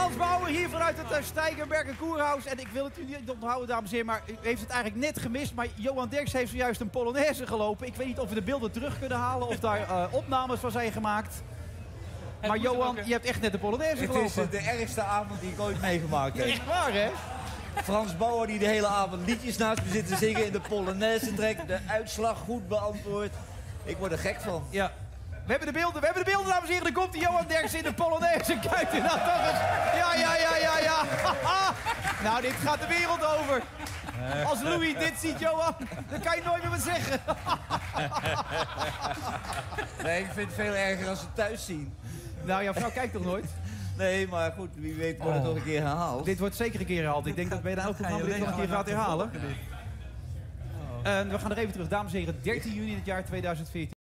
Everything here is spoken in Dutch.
Frans Bauer hier vanuit het Steigenberger Koerhuis. En ik wil het u niet onthouden, dames en heren, maar u heeft het eigenlijk net gemist. Maar Johan Derks heeft zojuist een Polonaise gelopen. Ik weet niet of we de beelden terug kunnen halen of daar opnames van zijn gemaakt. Maar Johan, je hebt echt net de Polonaise gelopen. Het is de ergste avond die ik ooit meegemaakt heb. Echt waar, hè? Frans Bauer die de hele avond liedjes naast me zit te zingen in de Polonaise trekt. De uitslag goed beantwoord. Ik word er gek van. Ja. We hebben de beelden, dames en heren. Er komt die Johan Derks in de Polonaise. Kijk je nou toch eens. Ja. Nou, dit gaat de wereld over. Als Louis dit ziet, Johan, dan kan je nooit meer wat zeggen. Nee, ik vind het veel erger als ze thuis zien. Nou, jouw vrouw kijkt toch nooit? Nee, maar goed, wie weet wordt het nog een keer herhaald. Dit wordt zeker een keer herhaald. Ik denk dat bij de elk programma dit nog een keer gaat herhalen. En we gaan er even terug, dames en heren. 13 juni in het jaar 2014.